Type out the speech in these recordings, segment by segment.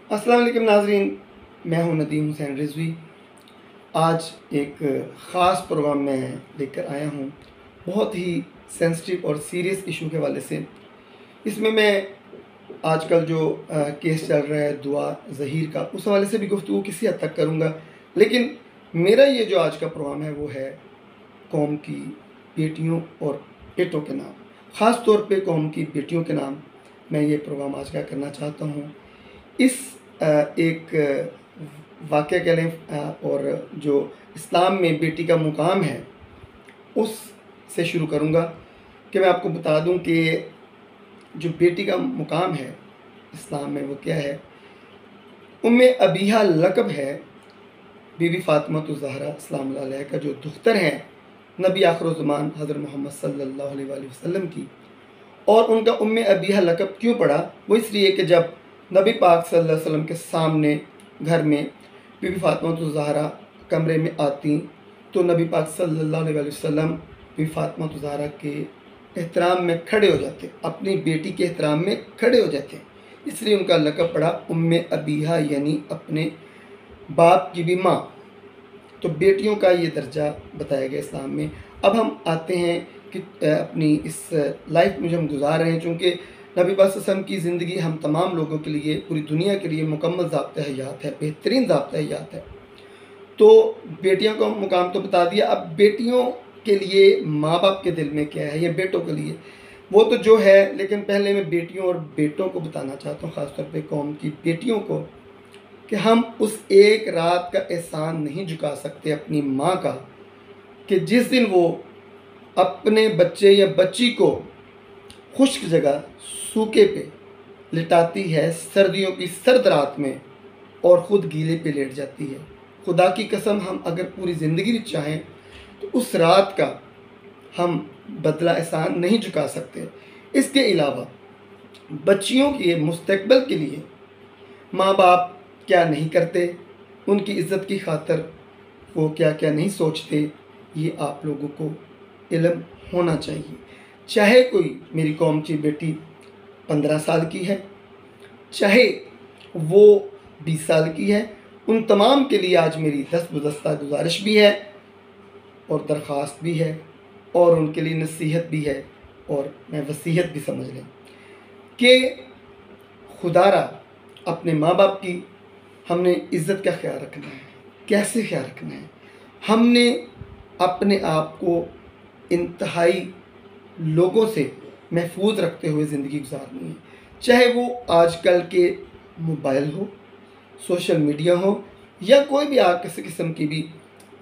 अस्सलाम वालेकुम नाज़रीन, मैं हूं नदीम हुसैन रिजवी। आज एक ख़ास प्रोग्राम में लेकर आया हूं, बहुत ही सेंसिटिव और सीरियस इशू के हवाले से। इसमें मैं आजकल जो केस चल रहा है दुआ ज़हीर का, उस हवाले से भी गुफ्तगू किसी हद तक करूँगा। लेकिन मेरा ये जो आज का प्रोग्राम है वो है कौम की बेटियों और बेटों के नाम, ख़ास तौर पे कौम की बेटियों के नाम मैं ये प्रोग्राम आज का करना चाहता हूँ। इस एक वाक़या कह लें और जो इस्लाम में बेटी का मुकाम है उस से शुरू करूँगा कि मैं आपको बता दूं कि जो बेटी का मुकाम है इस्लाम में वो क्या है। उम्मे अबीहा लक़ब है बीबी फ़ातिमा ज़हरा सलाम अलैहा का, जो दुख्तर हैं नबी आखिरुज़्ज़मान हज़रत मोहम्मद सल्लल्लाहु अलैहि वसल्लम की। और उनका उम्मे अबीहा लक़ब क्यों पड़ा, वो इसलिए कि जब नबी पाक सल्लल्लाहु अलैहि वसल्लम के सामने घर में बीबी फ़ातिमा ज़हरा कमरे में आती तो नबी पाक सल्लल्लाहु अलैहि वसल्लम बीबी फ़ातिमा ज़हरा के एहतराम में खड़े हो जाते, अपनी बेटी के एहतराम में खड़े हो जाते। इसलिए उनका लक़ब पड़ा उम्मे अबीहा, यानी अपने बाप की भी माँ। तो बेटियों का ये दर्जा बताया गया इस्लाम में। अब हम आते हैं कि अपनी इस लाइफ में जो हम गुजार रहे हैं, चूँकि नबी पाक सल्लल्लाहु की ज़िंदगी हम तमाम लोगों के लिए, पूरी दुनिया के लिए मुकम्मल ज़ाब्ता हयात है, बेहतरीन ज़ाब्ता हयात है। तो बेटियों का मुकाम तो बता दिया। अब बेटियों के लिए माँ बाप के दिल में क्या है, या बेटों के लिए वो तो जो है, लेकिन पहले मैं बेटियों और बेटों को बताना चाहता हूँ, ख़ासतौर पर कौम की बेटियों को, कि हम उस एक रात का एहसान नहीं झुका सकते अपनी माँ का, कि जिस दिन वो अपने बच्चे या बच्ची को खुश्क जगह सूखे पे लिटाती है सर्दियों की सर्द रात में और ख़ुद गीले पे लेट जाती है। खुदा की कसम, हम अगर पूरी ज़िंदगी भी चाहें तो उस रात का हम बदला एहसान नहीं झुका सकते। इसके अलावा बच्चियों के मुस्तकबिल के लिए माँ बाप क्या नहीं करते, उनकी इज़्ज़त की खातिर वो क्या क्या नहीं सोचते, ये आप लोगों को इल्म होना चाहिए। चाहे कोई मेरी कौम की बेटी 15 साल की है, चाहे वो 20 साल की है, उन तमाम के लिए आज मेरी दस्तबदस्ता गुजारिश भी है और दरख्वास्त भी है और उनके लिए नसीहत भी है, और मैं वसीयत भी समझ लें कि खुदारा अपने माँ बाप की हमने इज़्ज़त का ख्याल रखना है। कैसे ख्याल रखना है? हमने अपने आप को इंतहाई लोगों से महफूज रखते हुए ज़िंदगी गुजारनी है, चाहे वो आजकल के मोबाइल हो, सोशल मीडिया हो, या कोई भी आप किसी किस्म की भी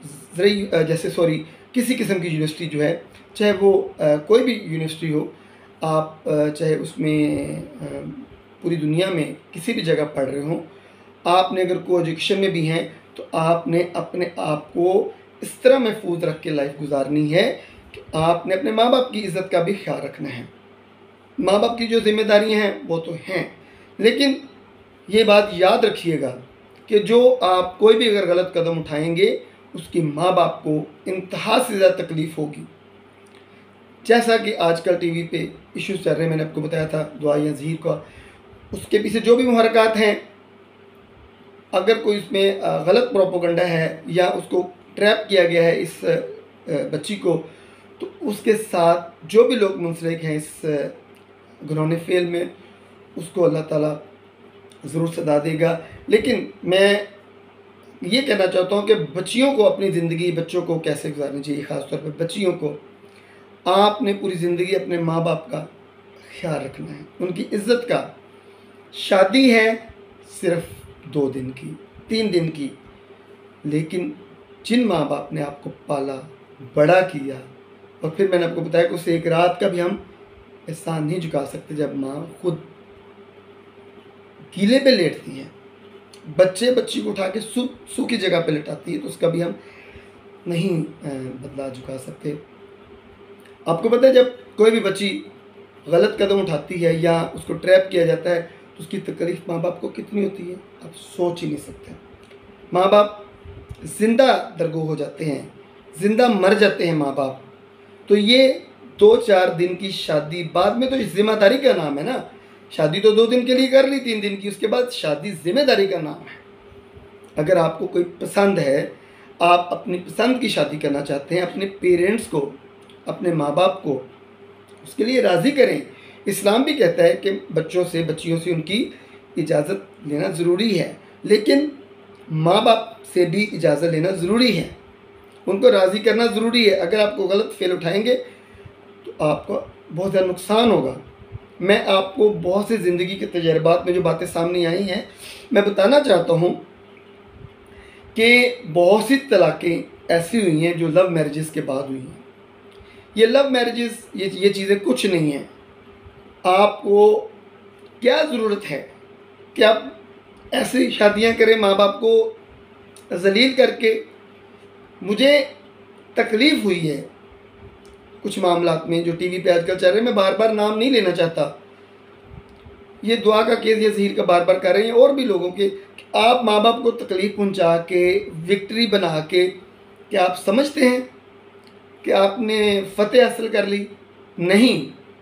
किसी किस्म की यूनिवर्सिटी जो है, चाहे वो कोई भी यूनिवर्सिटी हो, आप चाहे उसमें पूरी दुनिया में किसी भी जगह पढ़ रहे हों, आपने अगर को एजुकेशन में भी हैं तो आपने अपने आप को इस तरह महफूज रख के लाइफ गुजारनी है कि आपने अपने माँ बाप की इज़्ज़त का भी ख्याल रखना है। माँ बाप की जो जिम्मेदारियाँ हैं वो तो हैं, लेकिन ये बात याद रखिएगा कि जो आप कोई भी अगर गलत कदम उठाएंगे उसकी माँ बाप को इंतहा से ज़्यादा तकलीफ़ होगी। जैसा कि आजकल टीवी पे इश्यूज़ चल रहे हैं, मैंने आपको बताया था दुआ ज़हीर का, उसके पीछे जो भी मुहरक़ात हैं, अगर कोई इसमें गलत प्रोपेगेंडा है या उसको ट्रैप किया गया है इस बच्ची को, तो उसके साथ जो भी लोग मुंसलिक हैं इस घिनौने फेल में, उसको अल्लाह ताला ज़रूर सदा देगा। लेकिन मैं ये कहना चाहता हूँ कि बच्चियों को अपनी ज़िंदगी, बच्चों को कैसे गुजारनी चाहिए, ख़ासतौर पर बच्चियों को आपने पूरी ज़िंदगी अपने माँ बाप का ख्याल रखना है, उनकी इज़्ज़त का। शादी है सिर्फ 2 दिन की, 3 दिन की, लेकिन जिन माँ बाप ने आपको पाला, बड़ा किया, और फिर मैंने आपको बताया कि उस एक रात का भी हम एहसान नहीं झुका सकते। जब माँ खुद गीले पे लेटती हैं, बच्ची को उठा के सूखी जगह पे लेटाती है, तो उसका भी हम नहीं बदला झुका सकते। आपको पता है जब कोई भी बच्ची गलत कदम उठाती है या उसको ट्रैप किया जाता है तो उसकी तकलीफ़ माँ बाप को कितनी होती है, आप सोच ही नहीं सकते। माँ बाप ज़िंदा दरगो हो जाते हैं, ज़िंदा मर जाते हैं माँ बाप। तो ये 2-4 दिन की शादी, बाद में तो इस ज़िम्मेदारी का नाम है ना शादी तो 2 दिन के लिए कर ली, 3 दिन की, उसके बाद शादी जिम्मेदारी का नाम है। अगर आपको कोई पसंद है, आप अपनी पसंद की शादी करना चाहते हैं, अपने पेरेंट्स को, अपने माँ बाप को उसके लिए राज़ी करें। इस्लाम भी कहता है कि बच्चों से, बच्चियों से उनकी इजाज़त लेना ज़रूरी है, लेकिन माँ बाप से भी इजाज़त लेना ज़रूरी है, उनको राज़ी करना ज़रूरी है। अगर आपको गलत फेल उठाएंगे तो आपको बहुत ज़्यादा नुकसान होगा। मैं आपको बहुत से ज़िंदगी के तजर्बात में जो बातें सामने आई हैं मैं बताना चाहता हूँ कि बहुत सी तलाक़ें ऐसी हुई हैं जो लव मैरिजेस के बाद हुई हैं। ये लव मैरिजेस, ये चीज़ें कुछ नहीं हैं। आपको क्या ज़रूरत है कि आप ऐसी शादियां करें माँ बाप को ज़लील करके? मुझे तकलीफ़ हुई है कुछ मामलात में जो टीवी पे आजकल चल रहे हैं। मैं बार बार नाम नहीं लेना चाहता, ये दुआ का केस या ज़हीर का बार बार कर रहे हैं, और भी लोगों के। आप माँ बाप को तकलीफ़ पहुंचा के, विक्ट्री बना के, क्या आप समझते हैं कि आपने फ़तेह हासिल कर ली? नहीं,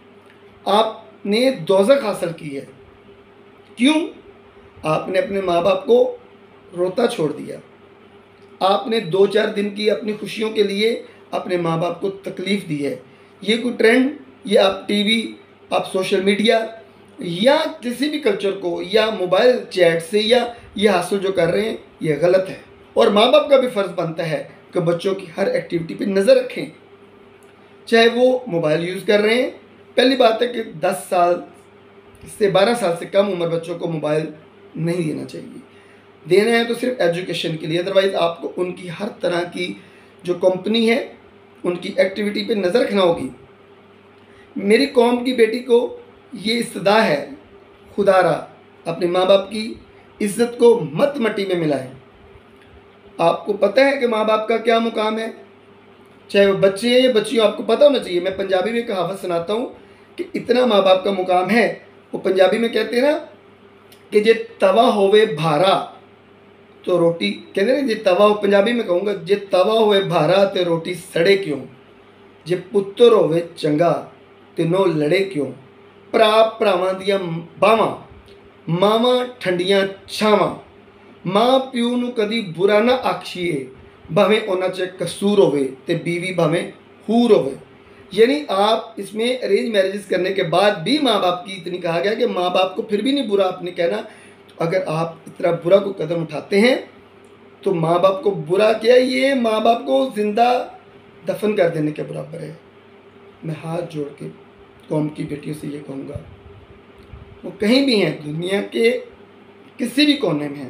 आपने दोज़ख हासिल की है। क्यों? आपने अपने माँ बाप को रोता छोड़ दिया। आपने 2-4 दिन की अपनी खुशियों के लिए अपने माँ बाप को तकलीफ़ दी है। ये कोई ट्रेंड, ये आप टीवी, आप सोशल मीडिया या किसी भी कल्चर को या मोबाइल चैट से या ये हासिल जो कर रहे हैं, ये गलत है। और माँ बाप का भी फ़र्ज़ बनता है कि बच्चों की हर एक्टिविटी पे नज़र रखें, चाहे वो मोबाइल यूज़ कर रहे हैं। पहली बात है कि 10 साल से 12 साल से कम उम्र बच्चों को मोबाइल नहीं देना चाहिए। देना है तो सिर्फ एजुकेशन के लिए, अदरवाइज़ आपको उनकी हर तरह की जो कंपनी है उनकी एक्टिविटी पे नज़र रखना होगी। मेरी कौम की बेटी को ये इस्तदा है, खुदारा अपने माँ बाप की इज़्ज़त को मत मट्टी में मिलाएं। आपको पता है कि माँ बाप का क्या मुकाम है, चाहे वो बच्चे हैं या बच्चियों, आपको पता होना चाहिए। मैं पंजाबी में कहावत सुनाता हूँ कि इतना माँ बाप का मुकाम है। वो पंजाबी में कहते हैं ना कि जे तवा होवे भारा तो रोटी, कहते ना जे तवा, पंजाबी में कहूँगा, जे तवा होवे भारा तो रोटी सड़े क्यों, जे पुत्र होवे चंगा तो नो लड़े क्यों। भरा भरावां दियां बावां, मावां ठंडियां छावां, माँ प्यो नूं कदी बुरा ना आखिए, भावें उन्हां च कसूर होवे ते बीवी भावें हूर होवे। यानी आप इसमें अरेंज मैरिजेस करने के बाद भी माँ बाप की इतनी कहा गया कि माँ बाप को फिर भी नहीं बुरा आपने कहना। तो अगर आप इतना बुरा को कदम उठाते हैं तो माँ बाप को बुरा किया, ये माँ बाप को जिंदा दफन कर देने के बराबर है। मैं हाथ जोड़ के कौम की बेटियों से ये कहूँगा, वो कहीं भी हैं, दुनिया के किसी भी कोने में हैं।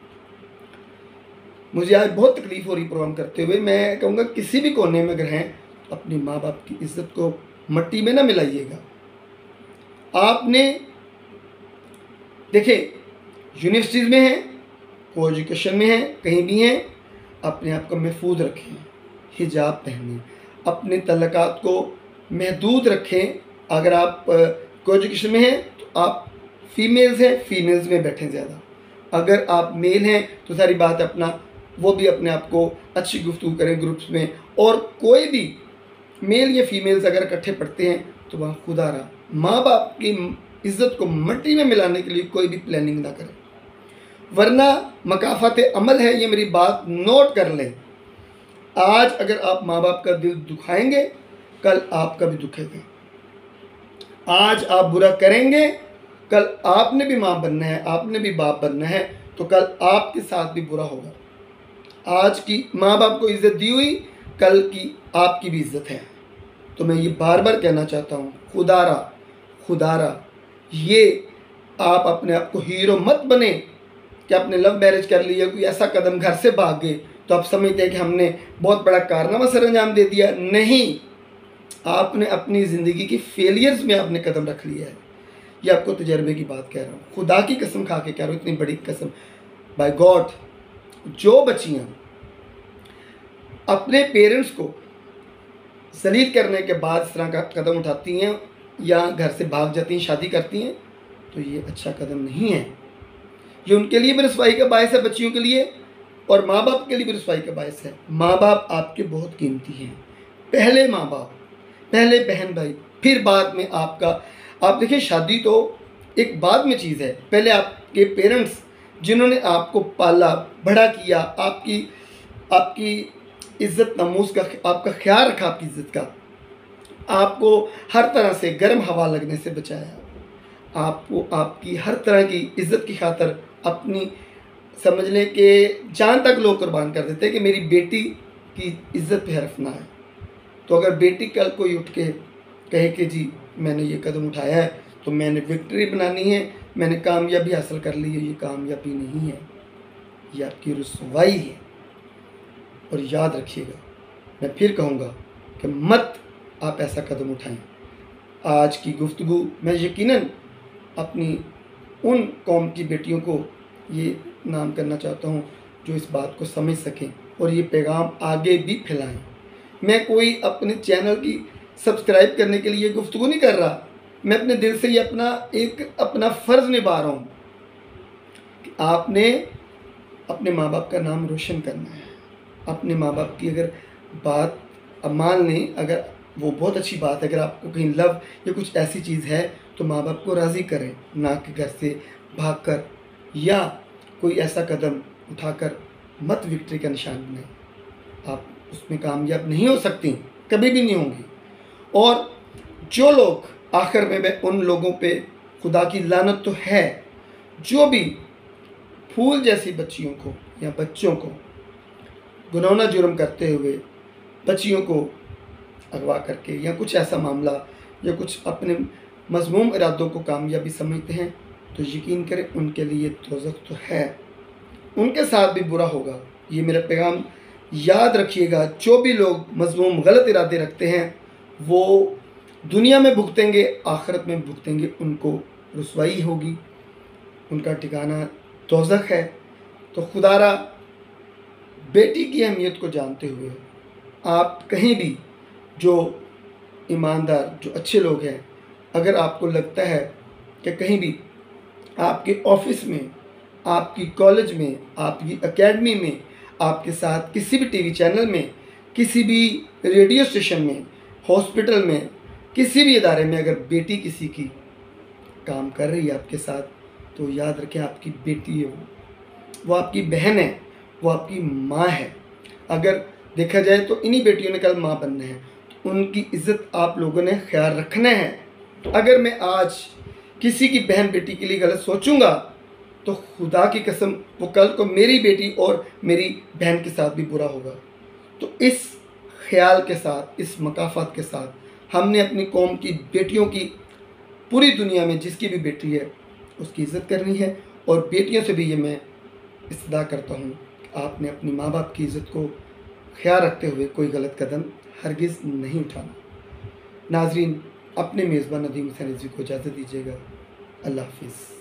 मुझे आज बहुत तकलीफ़ हो रही प्रोग्राम करते हुए। मैं कहूँगा किसी भी कोने में अगर हैं, अपनी माँ बाप की इज़्ज़त को मट्टी में ना मिलाइएगा। आपने देखें, यूनिवर्सिटीज़ में हैं, को एजुकेशन में हैं, कहीं भी हैं, अपने आप को महफूज रखें, हिजाब पहनें, अपने तल्लकात को महदूद रखें। अगर आप को एजुकेशन में हैं तो आप फीमेल्स हैं, फीमेल्स में बैठें ज़्यादा। अगर आप मेल हैं तो सारी बात अपना, वो भी अपने आप को अच्छी गुफ्तगू करें ग्रुप्स में। और कोई भी मेल या फीमेल्स अगर इकट्ठे पढ़ते हैं तो वहाँ खुदारा माँ बाप की इज़्ज़त को मट्टी में मिलाने के लिए कोई भी प्लानिंग ना करें, वरना मकाफात अमल है। ये मेरी बात नोट कर लें। आज अगर आप माँ बाप का दिल दुखाएंगे, कल आपका भी दुखेगा। आज आप बुरा करेंगे, कल आपने भी माँ बनना है, आपने भी बाप बनना है, तो कल आपके साथ भी बुरा होगा। आज की माँ बाप को इज़्ज़त दी हुई, कल की आपकी भी इज़्ज़त है। तो मैं ये बार बार कहना चाहता हूँ, खुदारा खुदारा, ये आप अपने आप को हीरो मत बने कि आपने लव मैरिज कर लिया, कोई ऐसा कदम घर से भाग गए तो आप समझते हैं कि हमने बहुत बड़ा कारनामा सर अंजाम दे दिया। नहीं, आपने अपनी ज़िंदगी की फेलियर्स में आपने कदम रख लिया है। ये आपको तजर्बे की बात कह रहा हूँ, खुदा की कसम खा के कह रहा हूँ, इतनी बड़ी कसम, बाय गॉड। जो बच्चियाँ अपने पेरेंट्स को ज़लील करने के बाद इस तरह का कदम उठाती हैं या घर से भाग जाती हैं, शादी करती हैं, तो ये अच्छा कदम नहीं है। ये उनके लिए भी रुसवाई का बायस है, बच्चियों के लिए, और माँ बाप के लिए भी रुसवाई का बायस है। माँ बाप आपके बहुत कीमती हैं। पहले माँ बाप, पहले बहन भाई, फिर बाद में आपका। आप देखिए, शादी तो एक बाद में चीज़ है। पहले आपके पेरेंट्स जिन्होंने आपको पाला बड़ा किया, आपकी इज़्ज़त नमूस का आपका ख्याल रखा, आपकी इज़्ज़त का, आपको हर तरह से गर्म हवा लगने से बचाया, आपको आपकी हर तरह की इज़्ज़त की खातर अपनी समझ लें कि जान तक लोग कुर्बान कर देते हैं कि मेरी बेटी की इज़्ज़त पे हर्फ ना आए। तो अगर बेटी कल कोई उठ के कहे कि जी मैंने ये कदम उठाया है तो मैंने विक्ट्री बनानी है, मैंने कामयाबी हासिल कर ली है, ये कामयाबी नहीं है, ये आपकी रुसवाई है। और याद रखिएगा, मैं फिर कहूँगा कि मत आप ऐसा कदम उठाएं। आज की गुफ्तगू मैं यकीनन अपनी उन कौम की बेटियों को ये नाम करना चाहता हूँ जो इस बात को समझ सकें और ये पैगाम आगे भी फैलाएं। मैं कोई अपने चैनल की सब्सक्राइब करने के लिए गुफ्तगू नहीं कर रहा, मैं अपने दिल से ये अपना फ़र्ज़ निभा रहा हूँ कि आपने अपने माँ बाप का नाम रोशन करना है। अपने माँ बाप की अगर बात अब मान लें, अगर वो बहुत अच्छी बात है, अगर आपको कहीं लव या कुछ ऐसी चीज़ है तो माँ बाप को राज़ी करें, ना कि घर से भागकर या कोई ऐसा कदम उठाकर मत विक्ट्री का निशान बनाएं। आप उसमें कामयाब नहीं हो सकती, कभी भी नहीं होंगी। और जो लोग आखिर में मैं उन लोगों पे खुदा की लानत तो है जो भी फूल जैसी बच्चियों को या बच्चों को गुनाह जुर्म करते हुए बच्चियों को अगवा करके या कुछ ऐसा मामला या कुछ अपने मज़मूम इरादों को कामयाबी समझते हैं तो यकीन करें उनके लिए दोज़ख तो है, उनके साथ भी बुरा होगा। ये मेरा पैगाम याद रखिएगा। जो भी लोग मज़मूम गलत इरादे रखते हैं वो दुनिया में भुगतेंगे, आखिरत में भुगतेंगे, उनको रुसवाई होगी, उनका ठिकाना दोज़ख है। तो खुदारा बेटी की अहमियत को जानते हुए आप कहीं भी जो ईमानदार जो अच्छे लोग हैं, अगर आपको लगता है कि कहीं भी आपके ऑफिस में, आपकी कॉलेज में, आपकी एकेडमी में, आपके साथ किसी भी टीवी चैनल में, किसी भी रेडियो स्टेशन में, हॉस्पिटल में, किसी भी इदारे में अगर बेटी किसी की काम कर रही है आपके साथ, तो याद रखें आपकी बेटी है, वो आपकी बहन है, वो आपकी माँ है। अगर देखा जाए तो इन्हीं बेटियों ने कल माँ बनना है, तो उनकी इज़्ज़त आप लोगों ने ख्याल रखना है। अगर मैं आज किसी की बहन बेटी के लिए गलत सोचूंगा तो खुदा की कसम वो कल को मेरी बेटी और मेरी बहन के साथ भी बुरा होगा। तो इस ख्याल के साथ, इस मकाफात के साथ हमने अपनी कौम की बेटियों की, पूरी दुनिया में जिसकी भी बेटी है उसकी इज़्ज़त करनी है। और बेटियों से भी ये मैं इस्तदा करता हूँ कि आपने अपनी माँ बाप की इज़्ज़त को ख्याल रखते हुए कोई गलत कदम हरगिज़ नहीं उठाना। नाज़रीन, अपने मेज़बान नदीम हुसैन रिज़वी को इजाज़त दीजिएगा। अल्लाह हाफ़िज़।